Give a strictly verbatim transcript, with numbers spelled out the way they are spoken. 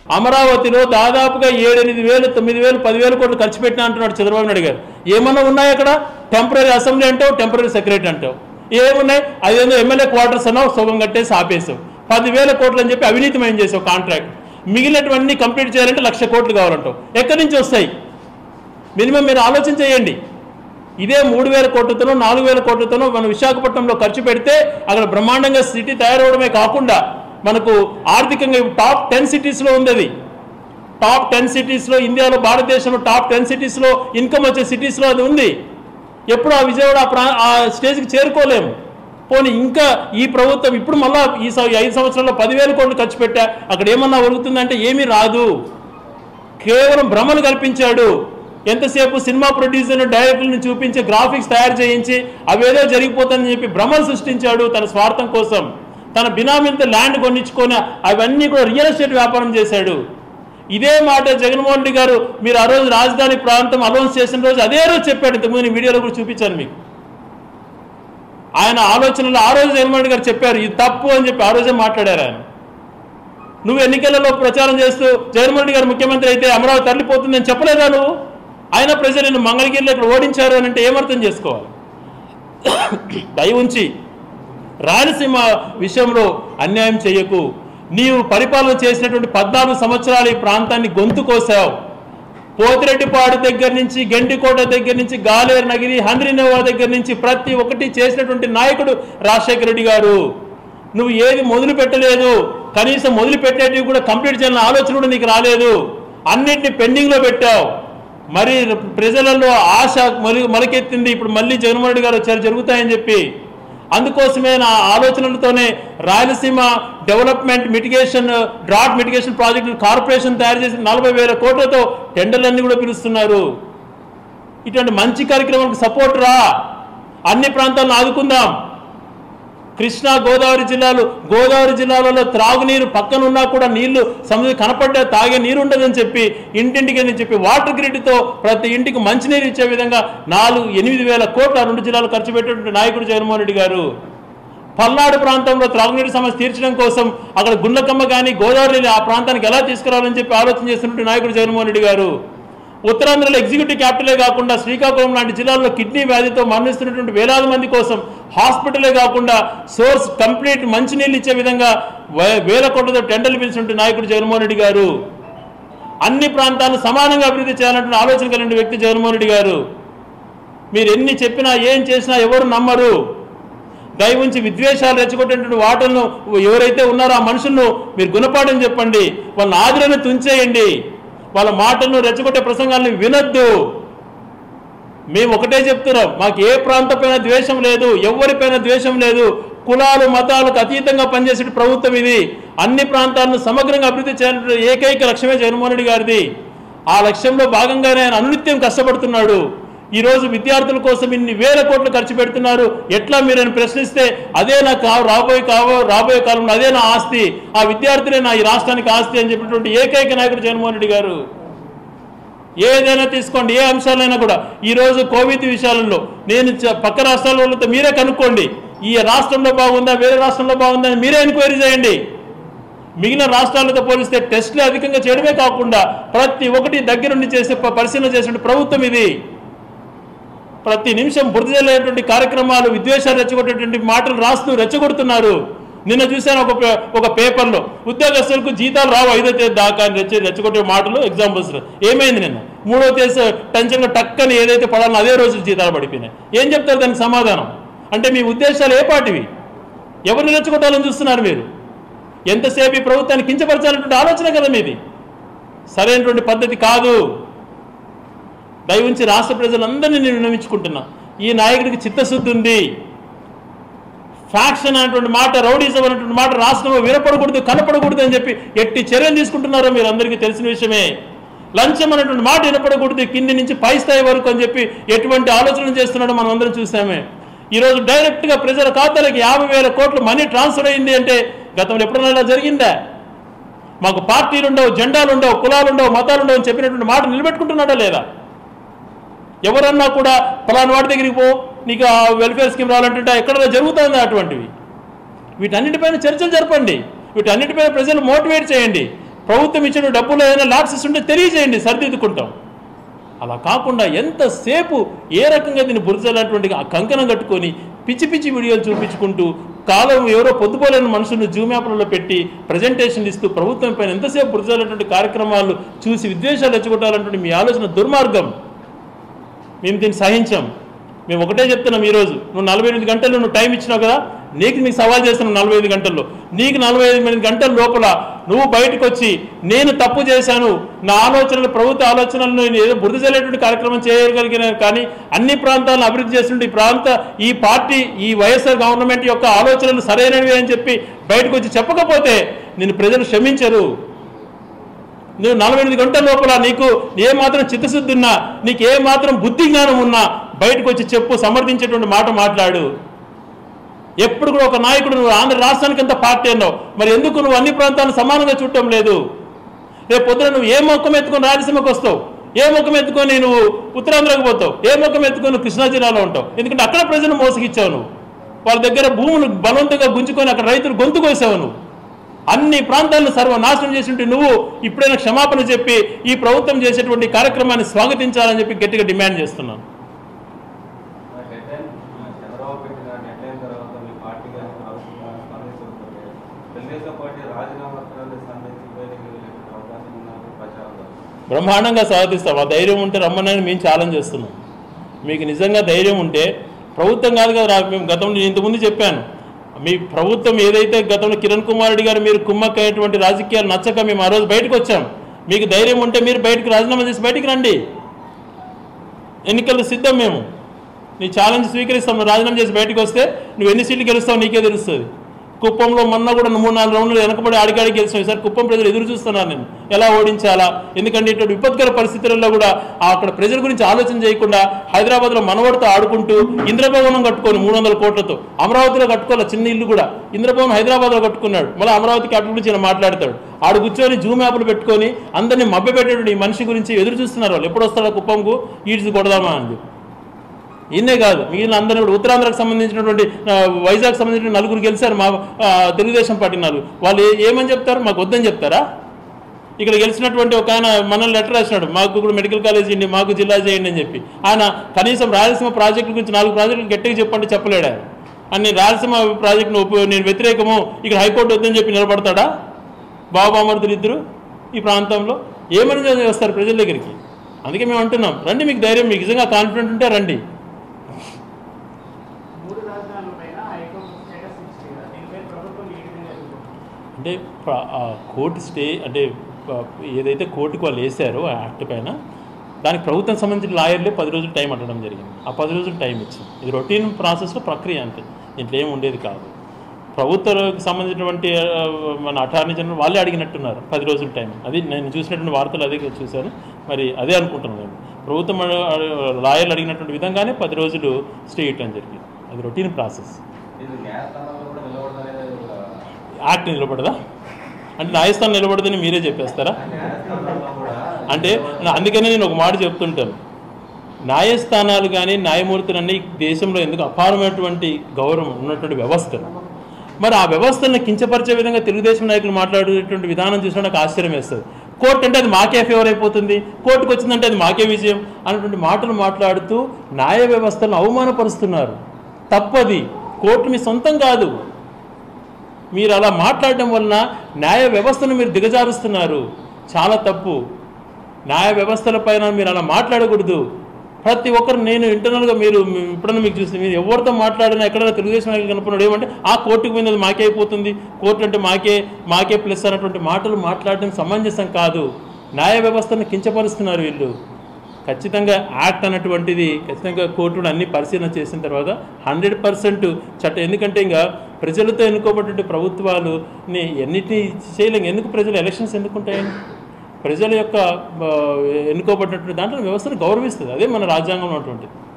అమరావతిలో దాదాపుగా ఏడెనిమిది వేలు తొమ్మిది వేలు పదివేల కోట్లు ఖర్చు పెట్టినా అంటున్నాడు చంద్రబాబు నాయుడు గారు. ఏమన్నా ఉన్నాయి అక్కడ? టెంపరీ అసెంబ్లీ అంటావు, టెంపరీ సెక్రటరీ అంటావు. ఏమున్నాయి? ఐదు ఎమ్మెల్యే క్వార్టర్స్ అన్నావు, సొగం కట్టేసి ఆపేసావు. పదివేల కోట్లు అని చెప్పి అవినీతిమయం చేసావు కాంట్రాక్ట్. మిగిలినటువన్నీ కంప్లీట్ చేయాలంటే లక్ష కోట్లు కావాలంటావు. ఎక్కడి నుంచి వస్తాయి? మినిమం మీరు ఆలోచన చేయండి. ఇదే మూడు వేల కోట్లతోనో నాలుగు వేల కోట్లతోనో మన విశాఖపట్నంలో ఖర్చు పెడితే అక్కడ బ్రహ్మాండంగా సిటీ తయారవడమే కాకుండా మనకు ఆర్థికంగా టాప్ టెన్ సిటీస్లో ఉంది. అది టాప్ టెన్ సిటీస్లో, ఇండియాలో భారతదేశంలో టాప్ టెన్ సిటీస్లో ఇన్కమ్ వచ్చే సిటీస్లో అది ఉంది. ఎప్పుడు ఆ విజయవాడ ఆ ప్రా ఆ స్టేజ్కి చేరుకోలేము. పోనీ ఇంకా ఈ ప్రభుత్వం ఇప్పుడు మళ్ళా ఈ ఐదు సంవత్సరాల్లో పదివేల కోట్లు ఖర్చు పెట్టా, అక్కడ ఏమన్నా ఒరుగుతుందంటే ఏమీ రాదు. కేవలం భ్రమలు కల్పించాడు. ఎంతసేపు సినిమా ప్రొడ్యూసర్ డైరెక్టర్ని చూపించి గ్రాఫిక్స్ తయారు చేయించి అవేదో జరిగిపోతుందని చెప్పి భ్రమలు సృష్టించాడు తన స్వార్థం కోసం. తన బినామీలతో ల్యాండ్ కొనిచ్చుకొని అవన్నీ కూడా రియల్ ఎస్టేట్ వ్యాపారం చేశాడు. ఇదే మాట జగన్మోహన్ రెడ్డి గారు మీరు ఆ రోజు రాజధాని ప్రాంతం అనౌన్స్ చేసిన రోజు అదే రోజు చెప్పాడు. ఇంతకుముందు నేను వీడియోలో కూడా చూపించాను మీకు. ఆయన ఆలోచనలు ఆ రోజు జగన్మోహన్ రెడ్డి గారు చెప్పారు, ఇది తప్పు అని చెప్పి ఆ రోజే మాట్లాడారు ఆయన. నువ్వు ఎన్నికలలో ప్రచారం చేస్తూ జగన్మోహన్ రెడ్డి గారు ముఖ్యమంత్రి అయితే అమరావతి తరలిపోతుందని చెప్పలేదా నువ్వు? ఆయన ప్రజలు నిన్ను మంగళగిరిలో ఇక్కడ ఓడించారు అని అంటే ఏమర్థం చేసుకోవాలి? దయ ఉంచి రాయలసీమ విషయంలో అన్యాయం చేయకు. నీవు పరిపాలన చేసినటువంటి పద్నాలుగు సంవత్సరాలు ఈ ప్రాంతాన్ని గొంతు కోసావు. పోతిరెడ్డిపాడు దగ్గర నుంచి, గెండికోట దగ్గర నుంచి, గాలేరు నగిరి, హంద్రీనేవా దగ్గర నుంచి ప్రతి ఒక్కటి చేసినటువంటి నాయకుడు రాజశేఖర రెడ్డి గారు. నువ్వు ఏది మొదలు పెట్టలేదు, కనీసం మొదలు పెట్టేటివి కూడా కంప్లీట్ చేయాలన్న ఆలోచన కూడా నీకు రాలేదు. అన్నింటినీ పెండింగ్లో పెట్టావు. మరి ప్రజలలో ఆశ మొలి మొలకెత్తింది. ఇప్పుడు మళ్ళీ జగన్మోహన్ రెడ్డి గారు వచ్చారు జరుగుతాయని చెప్పి. అందుకోసమే నా ఆలోచనలతోనే Rayalaseema development mitigation drought mitigation project corporation తయారు చేసి నలభై వేల కోట్లతో టెండర్లన్నీ కూడా పిలుస్తున్నారు. ఇటువంటి మంచి కార్యక్రమాలకు సపోర్ట్ రా. అన్ని ప్రాంతాలను ఆదుకుందాం. కృష్ణా గోదావరి జిల్లాలు గోదావరి జిల్లాలలో త్రాగునీరు పక్కన ఉన్నా కూడా నీళ్లు సముద్రం కనపడ్డా తాగే నీరు ఉండదని చెప్పి ఇంటింటికి అని చెప్పి వాటర్ గ్రిడ్తో ప్రతి ఇంటికి మంచినీరు ఇచ్చే విధంగా నాలుగు ఎనిమిది వేల కోట్ల రెండు జిల్లాలు ఖర్చు పెట్టినటువంటి నాయకుడు జగన్మోహన్ రెడ్డి గారు. పల్నాడు ప్రాంతంలో త్రాగునీరు సమస్య తీర్చడం కోసం అక్కడ గుండ్లకమ్మ కానీ గోదావరి ఆ ప్రాంతానికి ఎలా తీసుకురావాలని చెప్పి ఆలోచన చేస్తున్నటువంటి నాయకుడు జగన్మోహన్ రెడ్డి గారు. ఉత్తరాంధ్రలో ఎగ్జిక్యూటివ్ క్యాపిటలే కాకుండా శ్రీకాకుళం లాంటి జిల్లాల్లో కిడ్నీ వ్యాధితో మరణిస్తున్నటువంటి వేలాది మంది కోసం హాస్పిటలే కాకుండా సోర్స్ కంప్లీట్ మంచినీళ్ళు ఇచ్చే విధంగా వేల కోట్లతో టెండర్లు పిలిచినటువంటి నాయకుడు జగన్మోహన్ రెడ్డి గారు. అన్ని ప్రాంతాలను సమానంగా అభివృద్ధి చేయాలంటున్న ఆలోచన కలిగిన వ్యక్తి జగన్మోహన్ రెడ్డి గారు. మీరు ఎన్ని చెప్పినా ఏం చేసినా ఎవరు నమ్మరు. దయ ఉంచి విద్వేషాలు రెచ్చగొట్టేటువంటి వాటలను ఎవరైతే ఉన్నారో ఆ మనుషులను మీరు గుణపాఠం చెప్పండి. వాళ్ళ ఆదరణ తుంచేయండి. వాళ్ళ మాటలను రెచ్చగొట్టే ప్రసంగాలను వినొద్దు. మేము ఒకటే చెప్తున్నాం, మాకు ఏ ప్రాంతంపైన ద్వేషం లేదు, ఎవరిపైన ద్వేషం లేదు. కులాలు మతాలకు అతీతంగా పనిచేసే ప్రభుత్వం ఇది. అన్ని ప్రాంతాలను సమగ్రంగా అభివృద్ధి చేయాలంటే ఏకైక లక్ష్యమే జగన్మోహన్ రెడ్డి గారిది. ఆ లక్ష్యంలో భాగంగానే ఆయన అనునిత్యం కష్టపడుతున్నాడు. ఈరోజు విద్యార్థుల కోసం ఇన్ని వేల కోట్లు ఖర్చు పెడుతున్నారు. ఎట్లా మీరని ప్రశ్నిస్తే అదే నా కావు రాబోయే కావో రాబోయే కాలంలో అదే నా ఆస్తి, ఆ విద్యార్థులే నా ఈ రాష్ట్రానికి ఆస్తి అని చెప్పినటువంటి ఏకైక నాయకుడు జగన్మోహన్ రెడ్డి గారు. ఏదైనా తీసుకోండి, ఏ అంశాలైనా కూడా. ఈరోజు కోవిడ్ విషయాలలో నేను పక్క రాష్ట్రాల వాళ్ళతో మీరే కనుక్కోండి. ఈ రాష్ట్రంలో బాగుందా వేరే రాష్ట్రంలో బాగుందా అని మీరే ఎంక్వైరీ చేయండి. మిగిలిన రాష్ట్రాలతో పోలిస్తే టెస్టులు అధికంగా చేయడమే కాకుండా ప్రతి ఒక్కటి దగ్గరుండి చేసే పరిశీలన చేసే ప్రభుత్వం ఇది. ప్రతి నిమిషం బురద జల్లేటువంటి కార్యక్రమాలు, విద్వేషాలు రెచ్చగొట్టేటువంటి మాటలు రాస్తూ రెచ్చగొడుతున్నారు. నిన్న చూశాను ఒక ఒక పేపర్లో ఉద్యోగస్తులకు జీతాలు రావు ఐదో తేదీ దాకా అని రెచ్చ రెచ్చగొట్టే మాటలు ఎగ్జాంపుల్స్. ఏమైంది నిన్న మూడో తేదీ టెన్షన్గా టక్కని ఏదైతే పడాలో అదే రోజు జీతాలు పడిపోయినాయి. ఏం చెప్తారు దానికి సమాధానం? అంటే మీ ఉద్దేశాలు ఏ పాటివి? ఎవరిని రెచ్చగొట్టాలని చూస్తున్నారు మీరు? ఎంతసేపు ఈ ప్రభుత్వాన్ని కించపరచాలన్నటువంటి ఆలోచన కదా మీది. సరైనటువంటి పద్ధతి కాదు. దయ ఉంచి రాష్ట్ర ప్రజలందరినీ నేను విన్నవించుకుంటున్నా, ఈ నాయకుడికి చిత్తశుద్ధి ఉంది. ఫ్యాక్షన్ అనేటువంటి మాట, రౌడీజం అనేటువంటి మాట రాష్ట్రంలో వినపడకూడదు, కనపడకూడదు అని చెప్పి ఎట్టి చర్యలు తీసుకుంటున్నారో మీరు అందరికీ తెలిసిన విషయమే. లంచం అనేటువంటి మాట వినపడకూడదు కింది నుంచి పై స్థాయి వరకు అని చెప్పి ఎటువంటి ఆలోచన చేస్తున్నాడో మనం అందరం చూసామే. ఈరోజు డైరెక్ట్గా ప్రజల ఖాతాలకి యాభై వేల కోట్లు మనీ ట్రాన్స్ఫర్ అయింది అంటే గతంలో ఎప్పుడైనా ఇలా జరిగిందా? మాకు పార్టీలు ఉండవు, జెండాలు ఉండవు, కులాలు ఉండవు, మతాలు ఉండవు అని చెప్పినటువంటి మాట నిలబెట్టుకుంటున్నాడా లేదా? ఎవరన్నా కూడా ఫలానా వాటి దగ్గరికి పో, నీకు ఆ వెల్ఫేర్ స్కీమ్ రావాలంటే ఎక్కడ జరుగుతుంది అటువంటివి. వీటన్నిటిపైన చర్చలు జరపండి, వీటన్నిటిపైన ప్రజలు మోటివేట్ చేయండి. ప్రభుత్వం ఇచ్చిన డబ్బులు ఏదైనా లాప్సెస్ ఉంటే తెలియజేయండి, సరిదిద్దుకుంటాం. అలా కాకుండా ఎంతసేపు ఏ రకంగా దీన్ని బురజలటువంటి ఆ కంకణం కట్టుకొని పిచ్చి పిచ్చి వీడియోలు చూపించుకుంటూ కాలం ఎవరో పొద్దుపోలేని మనుషులను జూమ్ యాప్లలో పెట్టి ప్రజెంటేషన్లు ఇస్తూ ప్రభుత్వం పైన ఎంతసేపు బురజలటువంటి కార్యక్రమాలు చూసి విద్వేషాలు రెచ్చగొట్టాలంటే మీ ఆలోచన దుర్మార్గం. మేము దీన్ని సహించాం. మేము ఒకటే చెప్తున్నాం, ఈరోజు నువ్వు నలభై ఎనిమిది గంటలు నువ్వు టైం ఇచ్చినావు కదా, నీకు మీకు సవాల్ చేస్తున్నావు. నలభై ఐదు గంటల్లో నీకు నలభై ఎనిమిది గంటల లోపల నువ్వు బయటకు వచ్చి నేను తప్పు చేశాను, నా ఆలోచనలు ప్రభుత్వ ఆలోచనలను నేను ఏదో బురద చల్లేటువంటి కార్యక్రమం చేయగలిగిన, కానీ అన్ని ప్రాంతాలను అభివృద్ధి చేస్తుంటే ఈ ప్రాంత ఈ పార్టీ ఈ వైఎస్ఆర్ గవర్నమెంట్ యొక్క ఆలోచనలు సరైనవి అని చెప్పి బయటకు వచ్చి చెప్పకపోతే నేను ప్రజలు క్షమించరు. నువ్వు నలభై ఎనిమిది గంటల లోపల నీకు ఏమాత్రం చిత్తశుద్ధి ఉన్నా, నీకు ఏమాత్రం బుద్ధి జ్ఞానం ఉన్నా బయటకు వచ్చి చెప్పు, సమర్థించేటువంటి మాట మాట్లాడు. ఎప్పుడు కూడా ఒక నాయకుడు నువ్వు ఆంధ్ర రాష్ట్రానికి ఎంత పార్టీ అన్నావు, మరి ఎందుకు నువ్వు అన్ని ప్రాంతాలను సమానంగా చూడటం లేదు? రేపు పొద్దున నువ్వు ఏ మొక్కం ఎత్తుకొని రాయలసీమకు వస్తావు, ఏ మొక్కం ఎత్తుకొని నువ్వు ఉత్తరాంధ్రకు పోతావు, ఏ మొక్కం ఎత్తుకొని నువ్వు కృష్ణా జిల్లాలో ఉంటావు. ఎందుకంటే అక్కడ ప్రజలు మోసగిచ్చావు నువ్వు, వాళ్ళ దగ్గర భూములు బలవంతంగా గుంజుకొని అక్కడ రైతులు గొంతు కోసావు నువ్వు. అన్ని ప్రాంతాలను సర్వనాశనం చేసి నువ్వు ఇప్పుడైనా క్షమాపణ చెప్పి ఈ ప్రభుత్వం చేసేటువంటి కార్యక్రమాన్ని స్వాగతించాలని చెప్పి గట్టిగా డిమాండ్ చేస్తున్నాను. బ్రహ్మాండంగా స్వాగతిస్తాం. ఆ ధైర్యం ఉంటే రమ్మనని మేము ఛాలెంజ్ చేస్తున్నాం. మీకు నిజంగా ధైర్యం ఉంటే ప్రభుత్వం కాదు కదా, మేము గతంలో నేను ఇంతకుముందు చెప్పాను, మీ ప్రభుత్వం ఏదైతే గతంలో కిరణ్ కుమార్ రెడ్డి గారు మీరు కుమ్మక్కయ్యేటువంటి రాజకీయాలు నచ్చక మేము ఆ రోజు బయటకు వచ్చాం. మీకు ధైర్యం ఉంటే మీరు బయటకు రాజీనామా చేసి బయటికి రండి, ఎన్నికలు సిద్ధం. మేము నీ ఛాలెంజ్ స్వీకరిస్తాం. రాజీనామా చేసి బయటకు వస్తే నువ్వు ఎన్ని సీట్లు గెలుస్తావు నీకే తెలుస్తుంది. కుప్పంలో మొన్న కూడా మూడు నాలుగు రౌండ్లు వెనకబడి ఆడికాడికి గెలిచాం. ఈసారి కుప్పం ప్రజలు ఎదురు చూస్తున్నారు నేను ఎలా ఓడించాలా. ఎందుకంటే ఇటువంటి విపత్కర పరిస్థితులలో కూడా అక్కడ ప్రజల గురించి ఆలోచన చేయకుండా హైదరాబాద్లో మనవడితో ఆడుకుంటూ ఇంద్రభవనం కట్టుకొని మూడు వందల కోట్లతో అమరావతిలో కట్టుకోవాలి చిన్న ఇల్లు కూడా. ఇంద్రభవనం హైదరాబాద్లో కట్టుకున్నాడు, మళ్ళీ అమరావతి క్యాపిటల్ గురించి ఈయన మాట్లాడతాడు. ఆడు కూర్చొని జూమ్ యాప్లు పెట్టుకొని అందరినీ మభ్యపెట్టేటువంటి ఈ మనిషి గురించి ఎదురు చూస్తున్నారు. వాళ్ళు ఎప్పుడు వస్తాడో కుప్పంకు ఈడ్చి కొడదామా అని చెప్పి. ఈయనే కాదు మిగిలిన అందరూ కూడా ఉత్తరాంధ్రకు సంబంధించినటువంటి వైజాగ్ సంబంధించిన నలుగురు గెలిచారు మా తెలుగుదేశం పార్టీ నలుగురు. వాళ్ళు ఏమని చెప్తారు, మాకు వద్దని చెప్తారా? ఇక్కడ గెలిచినటువంటి ఒక ఆయన మనల్ని లెటర్ రాసినాడు, మాకు కూడా మెడికల్ కాలేజ్ చేయండి, మాకు జిల్లా చేయండి అని చెప్పి. ఆయన కనీసం రాయలసీమ ప్రాజెక్టుల గురించి నాలుగు ప్రాజెక్టులు గట్టిగా చెప్పంటే చెప్పలేడు ఆయన. అన్ని రాయలసీమ ప్రాజెక్టును నేను వ్యతిరేకము, ఇక్కడ హైకోర్టు వద్దని చెప్పి నిలబడతాడా? బాబామరుదులు ఇద్దరు ఈ ప్రాంతంలో ఏమని వస్తారు ప్రజల దగ్గరికి? అందుకే మేము అంటున్నాం, రండి, మీకు ధైర్యం, మీకు నిజంగా కాన్ఫిడెంట్ ఉంటే రండి. అంటే కోర్టు స్టే అంటే ఏదైతే కోర్టుకు వాళ్ళు వేసారో ఆ యాక్ట్ పైన దానికి ప్రభుత్వం సంబంధించిన లాయర్లే పది రోజులు టైం అడగడం జరిగింది. ఆ పది రోజులు టైం ఇచ్చింది. ఇది రొటీన్ ప్రాసెస్లో ప్రక్రియ అంతే, దీంట్లో ఏమి ఉండేది కాదు. ప్రభుత్వానికి సంబంధించినటువంటి మన అటార్నీ జనరల్ వాళ్ళే అడిగినట్టున్నారు పది రోజుల టైం. అది నేను చూసినటువంటి వార్తలు అదే చూశాను, మరి అదే అనుకుంటున్నాను నేను. ప్రభుత్వం లాయర్లు అడిగినటువంటి విధంగానే పది రోజులు స్టే ఇవ్వడం జరిగింది. అది రొటీన్ ప్రాసెస్. యాక్ట్ నిలబడదా అంటే న్యాయస్థానం నిలబడదని మీరే చెప్పేస్తారా? అంటే అందుకనే నేను ఒక మాట చెప్తుంటాను, న్యాయస్థానాలు కానీ న్యాయమూర్తులన్నీ దేశంలో ఎందుకు అపారమైనటువంటి గౌరవం ఉన్నటువంటి వ్యవస్థలు, మరి ఆ వ్యవస్థలను కించపరిచే విధంగా తెలుగుదేశం నాయకులు మాట్లాడేటువంటి విధానం చూసినా నాకు ఆశ్చర్యం వేస్తుంది. కోర్టు అంటే అది మాకే ఫేవర్ అయిపోతుంది, కోర్టుకు వచ్చిందంటే అది మాకే విజయం అనేటువంటి మాటలు మాట్లాడుతూ న్యాయ వ్యవస్థలను అవమానపరుస్తున్నారు. తప్పది, కోర్టు మీ సొంతం కాదు. మీరు అలా మాట్లాడడం వలన న్యాయ వ్యవస్థను మీరు దిగజారుస్తున్నారు, చాలా తప్పు. న్యాయ వ్యవస్థల పైన మీరు అలా మాట్లాడకూడదు. ప్రతి ఒక్కరు నేను ఇంటర్నల్గా మీరు ఇప్పుడన్నా మీకు చూస్తే మీరు ఎవరితో మాట్లాడినా ఎక్కడైనా తెలుగుదేశం నాయకులు కనుక్కున్నాడు ఏమంటే ఆ కోర్టుకు పోయినది మాకే అయిపోతుంది, కోర్టు అంటే మాకే మాకే ప్లస్ అన్నటువంటి మాటలు మాట్లాడడం సమంజసం కాదు. న్యాయ వ్యవస్థను కించపరుస్తున్నారు వీళ్ళు. ఖచ్చితంగా యాక్ట్ అన్నటువంటిది ఖచ్చితంగా కోర్టును అన్ని పరిశీలన చేసిన తర్వాత హండ్రెడ్ పర్సెంట్ చట్టం. ఎందుకంటే ఇంకా ప్రజలతో ఎన్నుకోబడిన ప్రభుత్వాలుని ఎన్నిటినీ చేయలేం. ఎందుకు ప్రజలు ఎలక్షన్స్ ఎన్నుకుంటాయని? ప్రజల యొక్క ఎన్నుకోబడినటువంటి దాంట్లో వ్యవస్థను గౌరవిస్తుంది. అదే మన రాజ్యాంగంలో ఉన్నటువంటిది.